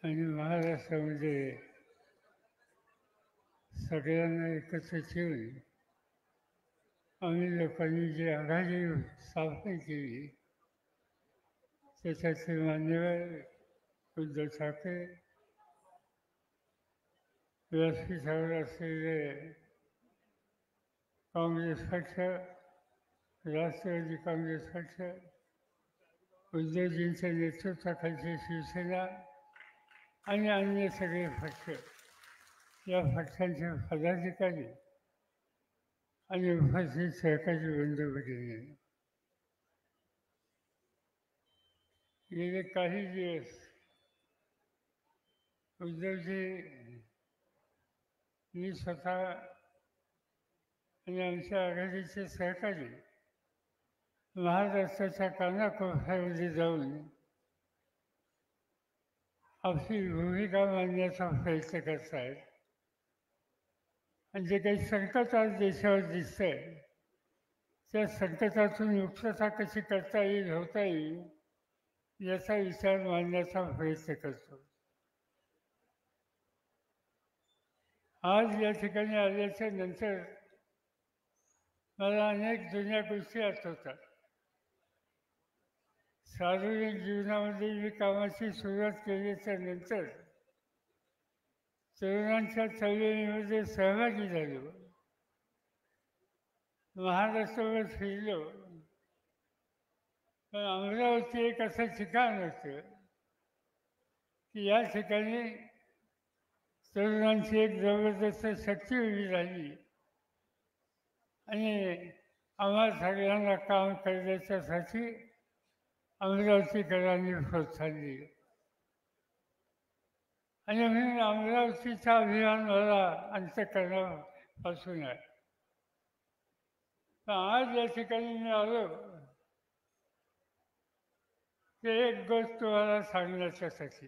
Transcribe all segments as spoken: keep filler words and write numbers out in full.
आणि महाराष्ट्रामध्ये सगळ्यांना एकत्र ठेवून आम्ही लोकांनी जी आघाडी स्थापन केली त्याच्याचे मान्यवर उद्धव ठाकरे, व्यासपीठावर असलेले काँग्रेस पक्ष, राष्ट्रवादी काँग्रेस पक्ष, उद्धवजींच्या नेतृत्वाखालची शिवसेना आणि अन्य सगळे पक्ष, या पक्षांचे पदाधिकारी आणि उपस्थित सहकारी बंधू भगिनी, गेले काही दिवस उद्धवजी मी स्वतः आणि आमच्या आघाडीचे सहकारी महाराष्ट्राच्या कानाकोपऱ्यामध्ये जाऊन आपली भूमिका मांडण्याचा प्रयत्न करत आहेत. आणि जे काही संकट आज देशावर दिसतंय त्या संकटातून मुक्तता कशी करता येईल, होता येईल याचा विचार मांडण्याचा प्रयत्न करतो. आज या ठिकाणी आल्याच्या नंतर मला अनेक जुन्या गोष्टी आठवतात. सार्वजनिक जीवनामध्ये मी कामाची सुरुवात केल्याच्या नंतर तरुणांच्या चळवळीमध्ये सहभागी झालो, महाराष्ट्रावर फिरलो. पण अमरावती एक असं ठिकाण होतं की या ठिकाणी तरुणांची एक जबरदस्त शक्ती उभी राहिली आणि आम्हा सगळ्यांना काम करण्याच्यासाठी अमरावतीकरांनी प्रोत्साहन दिलं. आणि म्हणून अमरावतीचा अभिमान मला अंतःकरणापासून आहे. पण आज या ठिकाणी मी आलो ते एक गोष्ट तुम्हाला सांगण्याच्यासाठी.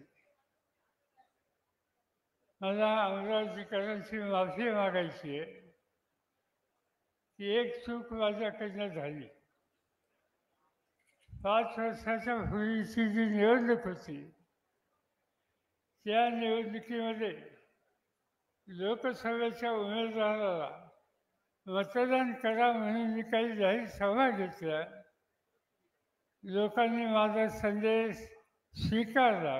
मला अमरावतीकरांची माफी मागायची आहे की एक चूक माझ्याकडनं झाली. पाच वर्षाच्या पूर्वीची जी निवडणूक होती त्या निवडणुकीमध्ये लोकसभेच्या उमेदवाराला मतदान करा म्हणून मी काही जाहीर सभा घेतल्या. लोकांनी माझा संदेश स्वीकारला.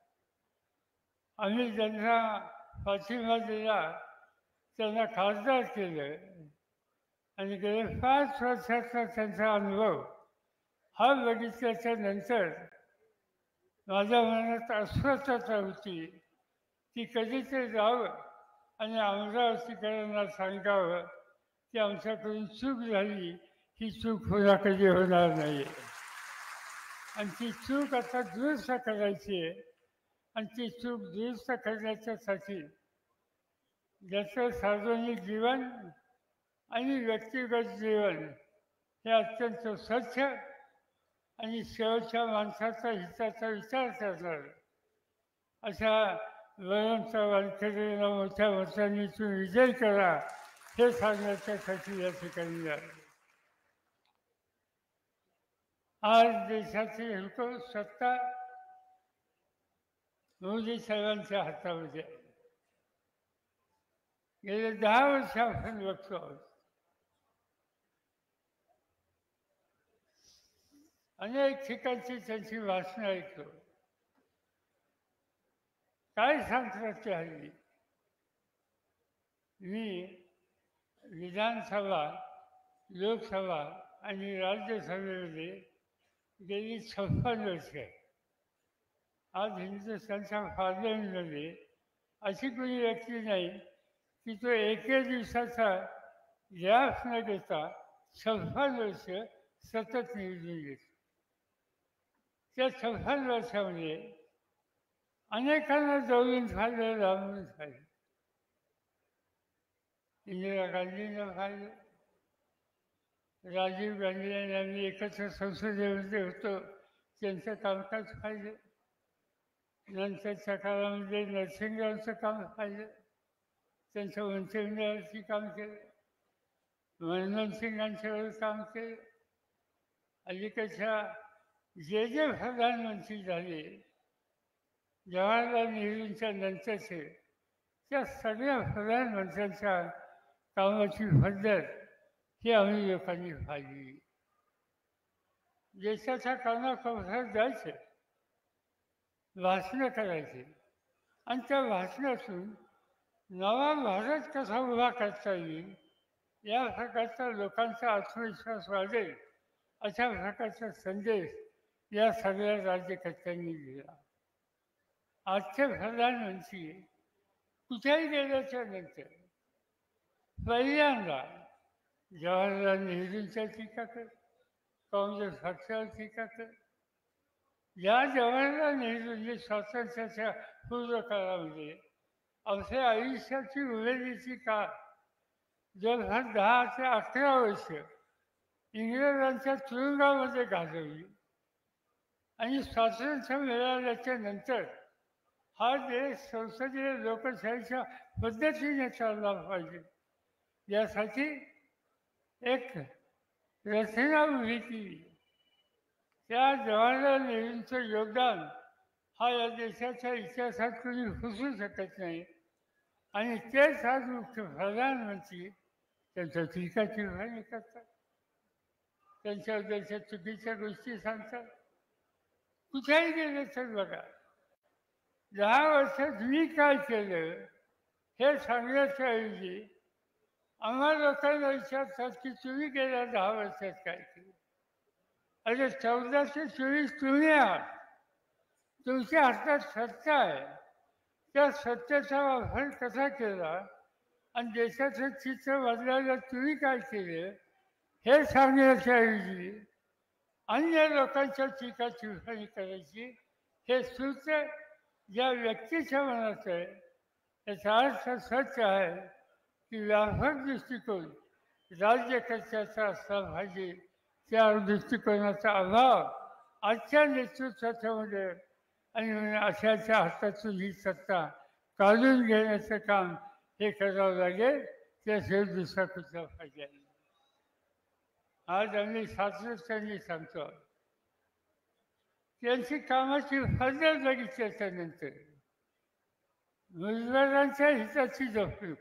आम्ही ज्यांना पाठिंबा दिला त्यांना खासदार केलं आणि गेले पाच वर्षाचा त्यांचा अनुभव हा बघितल्याच्या नंतर माझ्या मनात अस्वस्थता होती की कधीतरी जावं आणि अमरावतीकरांना सांगावं की आमच्याकडून चूक झाली, ही चूक पुन्हा कधी होणार नाही आणि ती चूक आता दुरुस्त करायची आहे. आणि ती चूक दुरुस्त करण्याच्यासाठी ज्याचं सार्वजनिक जीवन आणि व्यक्तिगत जीवन हे अत्यंत स्वच्छ आणि शेवटच्या माणसाचा हिताचा विचार करणार अशा वळणचा वारकऱ्यांना मोठ्या मतांनी तुम्ही विजय करा हे सांगण्याच्यासाठी या ठिकाणी आलो. आज देशाची हुकूम सत्ता मोदी साहेबांच्या हातामध्ये आहे. गेले दहा वर्ष आपण बघतो आहोत अनेक ठिकाणची त्यांची भाषणं ऐकतो. काय सांगतात ते हल्ली? मी विधानसभा, लोकसभा आणि राज्यसभेमध्ये गेली छप्पन वर्ष आहे. आज हिंदुस्थानच्या पार्लमेंटमध्ये अशी कोणी व्यक्ती नाही की तो एके दिवसाचा गॅप न घेता छप्पन वर्ष सतत निवडून घेतो. त्या छप्पन वर्षामध्ये अनेकांना जवळून खाल्लं, लांबून खाल्लं. इंदिरा गांधींना खाल्लं, राजीव गांधी आणि आम्ही एकत्र संसदेमध्ये होतो त्यांचं कामकाज पाहिलं. नंतरच्या काळामध्ये नरसिंगरावचं काम पाहिलं, त्यांचं मंत्रिमंडळाची काम केलं, मनमोहन सिंगांच्यावर काम केलं. अलीकडच्या जे जे प्रधानमंत्री झाले जवाहरलाल नेहरूंच्या नंतरचे त्या सगळ्या प्रधानमंत्र्यांच्या कामाची पद्धत ही आम्ही लोकांनी पाहिली. देशाच्या कानाकोपऱ्यात जायचे, भाषणं करायचे आणि त्या भाषणातून नवा भारत कसा उभा करता येईल या प्रकारचा लोकांचा आत्मविश्वास वाढेल अशा प्रकारचा संदेश या सगळ्या राज्यकर्त्यांनी दिला. आजचे प्रधानमंत्री कुठेही गेल्याच्या नंतर पहिल्यांदा जवाहरलाल नेहरूंच्या टीका कर, काँग्रेस पक्षावर टीका कर. या जवाहरलाल नेहरूंनी स्वातंत्र्याच्या पूर्व काळामध्ये आपल्या आयुष्याची उमेदीची काळ जवळपास दहा ते अकरा वर्ष इंग्रजांच्या तुरुंगामध्ये घालवली आणि स्वातंत्र्य मिळाल्याच्या नंतर हा देश संसदीय लोकशाहीच्या पद्धतीने चालला पाहिजे यासाठी एक रचना उभी केली. त्या जवाहरलाल नेहरूंचं योगदान हा या देशाच्या इतिहासात कोणी पुसू शकत नाही आणि तेच आज मुख्य प्रधानमंत्री त्यांच्या टीका टिप्पणी करतात, त्यांच्याबद्दलच्या चुकीच्या गोष्टी सांगतात. कुठेही गेले तर बघा, दहा वर्षात मी काय केलं हे सांगण्याच्या ऐवजी आम्हा लोकांना विचारतात की तुम्ही गेल्या दहा वर्षात काय केलं. अरे चौदाशे चोवीस तुम्ही आहात, तुमच्या हातात सत्ता आहे, त्या सत्तेचा वापर कसा केला आणि देशाचं चित्र बदलायला तुम्ही काय केले हे सांगण्याच्या ऐवजी अन्य लोकांच्या टीका टिप्पणी करायची हे सूत्र ज्या व्यक्तीच्या मनात आहे याचा अर्थ सच आहे की व्यापक दृष्टिकोन राज्यकर्त्याचा असला पाहिजे. त्या दृष्टिकोनाचा अभाव आजच्या नेतृत्वाच्यामध्ये आणि अशाच्या हातातून ही सत्ता काढून घेण्याचं काम हे करावं लागेल. त्याशिवाय दुसरा कुठला फायदा नाही. आज आम्ही सातत्याने सांगतो त्यांची कामाची पद्धत बघितल्याच्या नंतर मुजबारांच्या हिताची जपणूक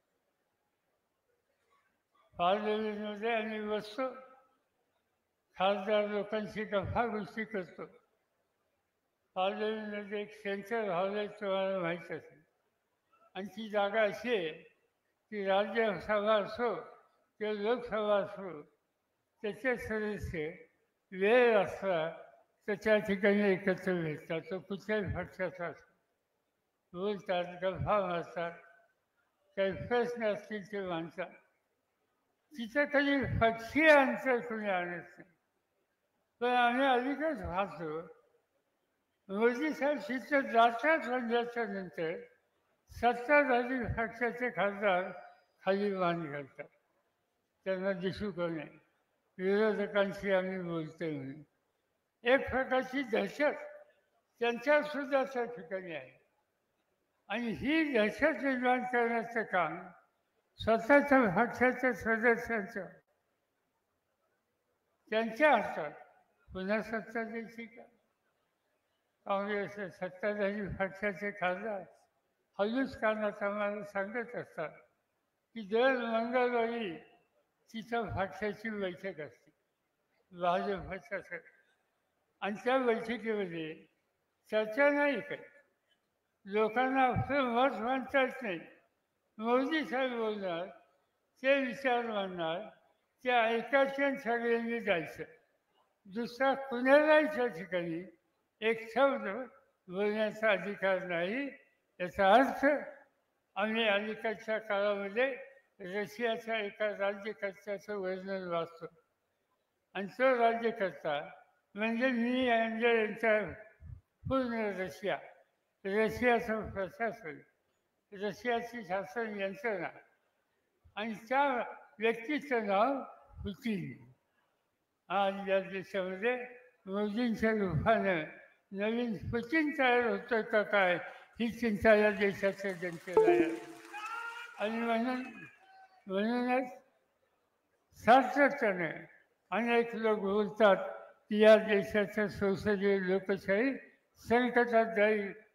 पार्लमेंटमध्ये आम्ही बसतो, खासदार लोकांशी गप्पा गोष्टी करतो. पार्लमेंटमध्ये एक सेंटर हॉल आहे, तुम्हाला माहीत असेल, आणि ती जागा अशी आहे की राज्यसभा असो किंवा लोकसभा असो त्याचे सदस्य वेळ असला तर त्या ठिकाणी एकत्र भेटतात. तो कुठल्याही पक्षाचा असतो, बोलतात, गप्पा मारतात, काही प्रश्न असतील ते मांडतात. तिथं कधी पक्षीय अंतर कोणी आणत नाही. पण आम्ही अलीकडेच पाहतो मोदी साहेब तिथं जातात म्हणल्याच्या नंतर सत्ताधारी पक्षाचे खासदार खाली मान घालतात, त्यांना दिसू का नाही विरोधकांशी आम्ही बोलतोय म्हणून. एक प्रकारची दहशत त्यांच्या सुद्धा त्या ठिकाणी आहे आणि ही दहशत निर्माण करण्याचं काम स्वतःच्या पक्षाच्या सदस्यांचं त्यांच्या हातात. पुन्हा सत्ता द्यायची का? काँग्रेस सत्ताधारी पक्षाचे खासदार हल्लूच कानात आम्हाला सांगत असतात की दर मंगळवारी तिथं पक्षाची बैठक असते भाजपच्या, आणि त्या बैठकीमध्ये चर्चा नाही करत, लोकांना आपलं मत मांडता येत नाही. मोदी साहेब बोलणार, ते विचार मांडणार, ते ऐकायचे आणि सगळ्यांनी जायचं. दुसरा कुणालाही त्या ठिकाणी एक शब्द बोलण्याचा अधिकार नाही. याचा अर्थ आम्ही अलीकडच्या काळामध्ये रशियाच्या एका राज्यकर्त्याचं वर्णन वाचतो आणि तो राज्यकर्ता म्हणजे मी म्हणजे यांचा पूर्ण रशिया, रशियाचं प्रशासन, रशियाची शासन यंत्रणा आणि त्या व्यक्तीचं नाव पुतीन. आज या देशामध्ये मोदींच्या रूपानं नवीन पुतीन तयार होतं का काय ही चिंता या देशाच्या जनतेला आहे. आणि म्हणून म्हणूनच सातत्याने अनेक लोक बोलतात की या देशाच्या संसदीय लोकशाही संकटात जाईल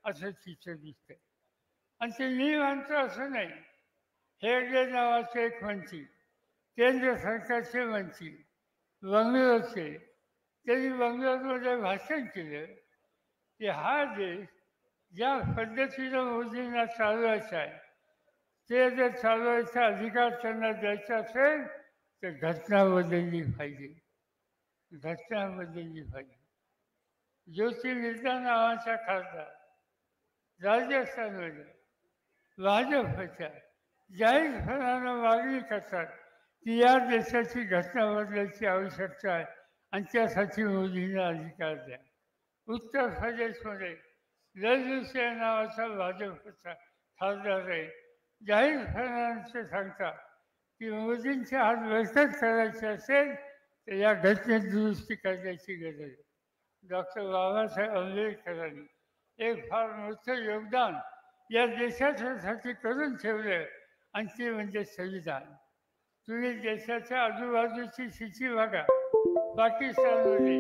असं चित्र दिसतंय. आणि ते मी म्हणतो असं नाही. हेगडे नावाचे एक मंत्री, केंद्र सरकारचे मंत्री, बंगलोरचे, त्यांनी बंगलोरमध्ये भाषण केलं की हा देश ज्या पद्धतीनं मोदींना चालवायचा आहे ते जर चालवायचा अधिकार त्यांना द्यायचा असेल तर घटना बदलली पाहिजे, घटना बदलली पाहिजे. ज्योती मिर्झा नावाचा खासदार राजस्थानमध्ये भाजपच्या जाहीरपणानं मागणी करतात की या देशाची घटना बदलायची आवश्यकता आहे आणि त्यासाठी मोदींना अधिकार द्या. उत्तर प्रदेशमध्ये लल्लू सिंह नावाचा भाजपचा खासदार आहे, जाहीरपणाने सांगतात की मोदींचे हात बळकट करायचे असेल तर या घटनेत दुरुस्ती करण्याची गरज आहे. डॉक्टर बाबासाहेब आंबेडकरांनी एक फार मोठं योगदान या देशासाठी करून ठेवलं आणि ते म्हणजे संविधान. तुम्ही देशाच्या आजूबाजूची स्थिती बघा. पाकिस्तानमध्ये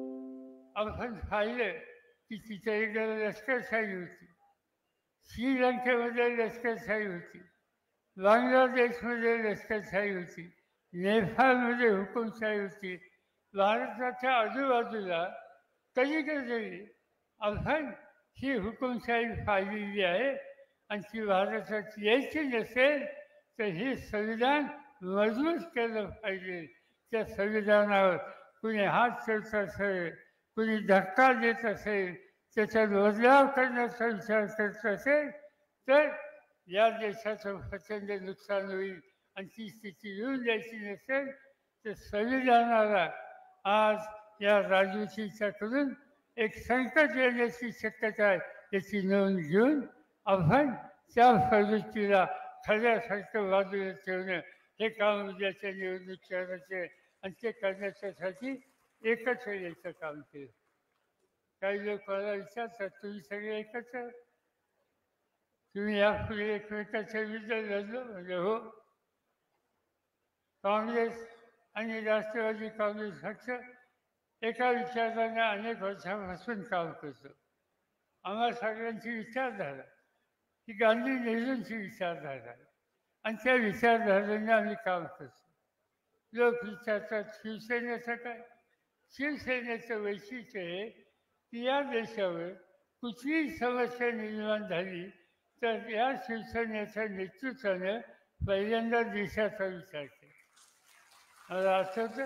आपण पाहिलं की तिथे इकडे लष्करशाही होती, श्रीलंकेमध्ये लष्करशाही होती, बांगलादेशमध्ये लष्करशाही होती, नेपाळमध्ये हुकुमशाही होती. भारताच्या आजूबाजूला कधी कधी आपण ही हुकुमशाही पाहिलेली आहे आणि ती भारतात यायची नसेल तर हे संविधान मजबूत केलं पाहिजे. त्या संविधानावर कुणी हात ठेवत असेल, कुणी धक्का देत असेल, त्याचा बदलाव करण्याचा विचार करत असेल तर या देशाचं प्रचंड नुकसान होईल. आणि ती स्थिती येऊन द्यायची नसेल तर संविधानाला आज या राजवटीच्याकडून एक संकट येण्याची शक्यता आहे. याची नोंद घेऊन आपण त्या प्रवृत्तीला खऱ्यासारखं बाजूला ठेवणं हे काम उद्याच्या निवडणूक करायचे आणि ते करण्याच्यासाठी एकत्र यायचं काम केलं. काही लोक मला विचारतात तुम्ही सगळे एकत्र, तुम्ही यापुढे एकमेकाच्या विरुद्ध लढलो? म्हणजे हो. काँग्रेस आणि राष्ट्रवादी काँग्रेस पक्ष एका विचाराने अनेक वर्षापासून काम करतो. आम्हा सगळ्यांची विचारधारा ही गांधी नेहरूंची विचारधारा आहे आणि त्या विचारधारेने आम्ही काम करतो. लोक विचारतात शिवसेनेचं काय? शिवसेनेचं वैशिष्ट्य हे की या देशावर कुठलीही समस्या निर्माण झाली तर या शिवसेनेच्या नेतृत्वानं पहिल्यांदा देशाचा विचार केला. मला आठवतं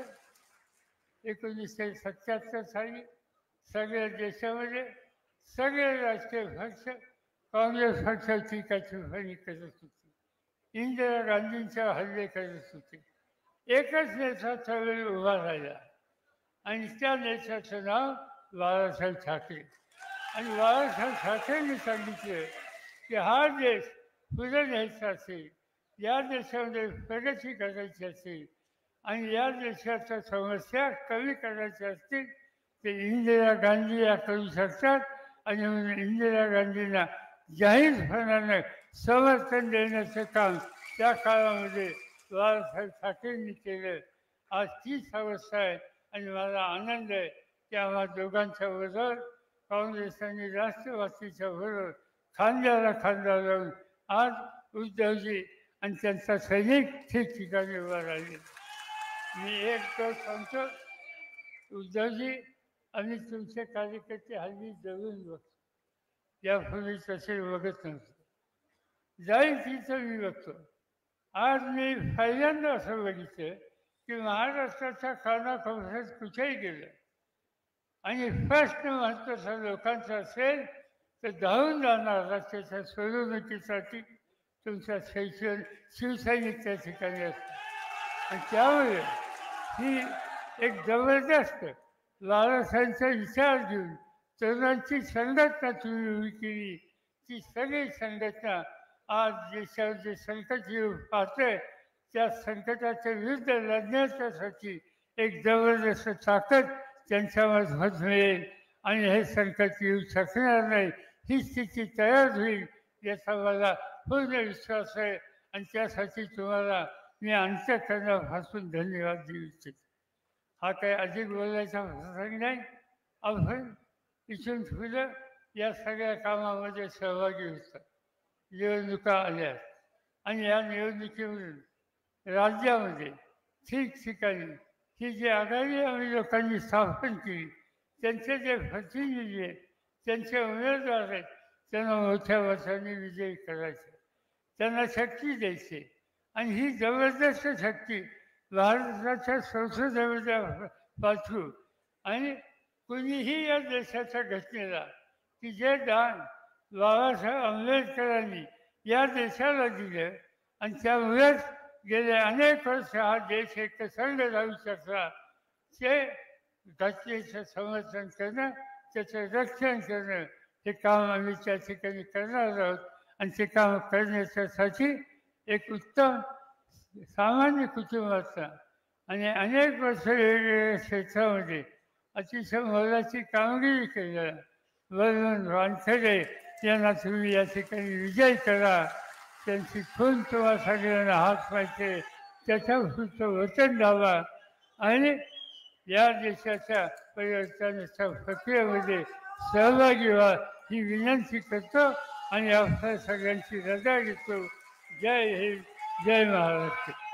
एकोणीसशे सत्याहत्तर साली सगळ्या देशामध्ये सगळे राजकीय पक्ष काँग्रेस पक्षाची टीकाटिप्पणी करत होते, इंदिरा गांधींच्या हल्ले करत होते. एकच नेता त्यावेळी उभा राहिला आणि त्या नेत्याचं नाव बाळासाहेब ठाकरे. आणि बाळासाहेब ठाकरेंनी सांगितलं की हा देश पुढे न्यायचा असेल, या देशामध्ये प्रगती करायची असेल आणि या देशाच्या समस्या कमी करायच्या असतील ते इंदिरा गांधी या करू शकतात. आणि म्हणून इंदिरा गांधींना जाहीरपणानं समर्थन देण्याचं काम त्या काळामध्ये बाळासाहेब ठाकरेंनी केलं. आज तीच अवस्था आहे आणि मला आनंद आहे की आम्हा दोघांच्या बरोबर काँग्रेस आणि राष्ट्रवादीच्या बरोबर खांद्याला खांदा लावून आज उद्धवजी आणि त्यांचा सैनिक ठिकठिकाणी उभा राहिले. मी एक तो सांगतो, उद्धवजी आम्ही तुमचे कार्यकर्ते हल्ली जवळून बघतो, यापूर्वी तसे बघत नव्हतो. जाईल तिथं मी बघतो. आज मी पहिल्यांदा असं बघितलं की महाराष्ट्राच्या कानाकोपऱ्यात कुठेही गेलं आणि प्रश्न महत्त्वाचा लोकांचा असेल तर धावून जाणार त्याच्या सोडवणुकीसाठी तुमचा शैक्षण शिवसैनिक त्या ठिकाणी असतो. आणि त्यामुळे ही एक जबरदस्त बाळासाहेबांचा विचार घेऊन तरुणांची संघटना तुम्ही उभी केली. ती सगळी संघटना आज देशावर जे संकट येऊ पाहतंय त्या संकटाच्या विरुद्ध लढण्याच्यासाठी एक जबरदस्त ताकद त्यांच्यामध्ये मिळेल आणि हे संकट येऊ शकणार नाही ही स्थिती तयार होईल याचा मला पूर्ण विश्वास आहे. आणि त्यासाठी तुम्हाला मी अंतःकरणापासून धन्यवाद देऊ इच्छितो. हा काही अधिक बोलायचा प्रसंग नाही. आपण इथून पुढं या सगळ्या कामामध्ये सहभागी होतात निवडणुका आल्यास. आणि या निवडणुकीमधून राज्यामध्ये ठिकठिकाणी ही जी आघाडी आम्ही लोकांनी स्थापन केली त्यांचे जे प्रतिनिधी आहेत त्यांचे उमेदवार आहेत त्यांना मोठ्या मताने विजयी करायचे, त्यांना शक्ती द्यायची. आणि ही जबरदस्त शक्ती भारताच्या संसदेमध्ये पाठवू. आणि कुणीही या देशाच्या घटनेला की जे दान बाबासाहेब आंबेडकरांनी या देशाला दिलं आणि त्यामुळेच गेले अनेक वर्ष हा देश एकसंघ राहू शकला, ते घटनेचं समर्थन करणं, त्याचं रक्षण करणं हे काम आम्ही त्या ठिकाणी करणार आहोत. आणि ते काम करण्याच्यासाठी एक उत्तम सामान्य कुटुंबाचा आणि अनेक वर्ष वेगवेगळ्या क्षेत्रामध्ये अतिशय मोलाची कामगिरी केलेला बळवंत वानखेडे यांना तुम्ही या ठिकाणी विजय करा. त्यांची खून तुम्हा सगळ्यांना हात पाहिजे त्याच्या पुढचं वचन द्यावा आणि या देशाच्या परिवर्तनाच्या प्रक्रियेमध्ये सहभागी व्हा ही विनंती करतो आणि आपल्या सगळ्यांची रजा घेतो. जय हिंद, जय महाराष्ट्र.